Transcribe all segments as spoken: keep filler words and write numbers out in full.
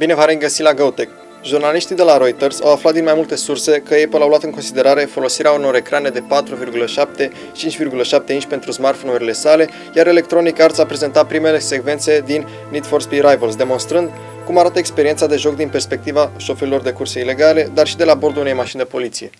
Bine v-am regăsit la GoTech! Jurnaliștii de la Reuters au aflat din mai multe surse că Apple au luat în considerare folosirea unor ecrane de patru virgulă șapte - cinci virgulă șapte inch pentru smartphone-urile sale, iar Electronic Arts a prezentat primele secvențe din Need for Speed Rivals, demonstrând cum arată experiența de joc din perspectiva șoferilor de curse ilegale, dar și de la bordul unei mașini de poliție.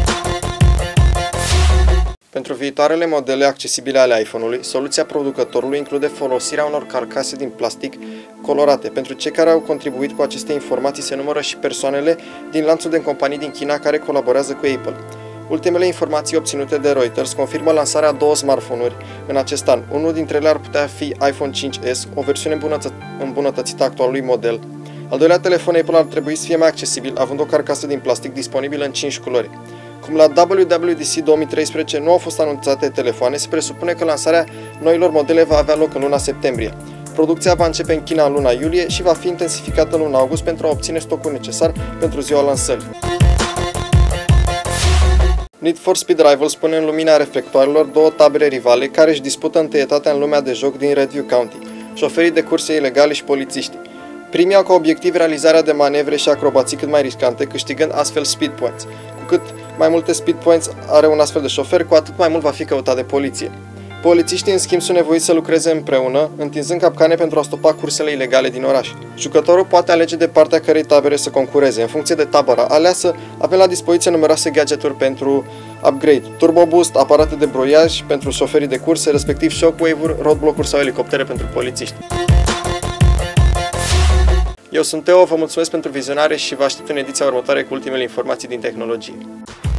Pentru viitoarele modele accesibile ale iPhone-ului, soluția producătorului include folosirea unor carcase din plastic colorate. Pentru cei care au contribuit cu aceste informații se numără și persoanele din lanțul de companii din China care colaborează cu Apple. Ultimele informații obținute de Reuters confirmă lansarea a două smartphone-uri în acest an. Unul dintre ele ar putea fi iPhone cinci S, o versiune îmbunătățită a actualului model. Al doilea telefon Apple ar trebui să fie mai accesibil, având o carcasă din plastic disponibilă în cinci culori. Cum la W W D C două mii treisprezece nu au fost anunțate telefoane, se presupune că lansarea noilor modele va avea loc în luna septembrie. Producția va începe în China în luna iulie și va fi intensificată în luna august pentru a obține stocul necesar pentru ziua lansării. Need for Speed Rivals pune în lumina reflectoarelor două tabere rivale care își dispută întâietatea în lumea de joc din Redview County, șoferii de curse ilegale și polițiștii. Primii au ca obiectiv realizarea de manevre și acrobații cât mai riscante, câștigând astfel speed points. Cu cât mai multe speed points are un astfel de șofer, cu atât mai mult va fi căutat de poliție. Polițiștii, în schimb, sunt nevoiți să lucreze împreună, întinzând capcane pentru a stopa cursele ilegale din oraș. Jucătorul poate alege de partea cărei tabere să concureze. În funcție de tabăra aleasă, avem la dispoziție numeroase gadgeturi pentru upgrade, turbo boost, aparate de broiaj pentru șoferii de curse, respectiv shockwave-uri, roadblock-uri sau elicoptere pentru polițiști. Eu sunt Teo, vă mulțumesc pentru vizionare și vă aștept în ediția următoare cu ultimele informații din tehnologie.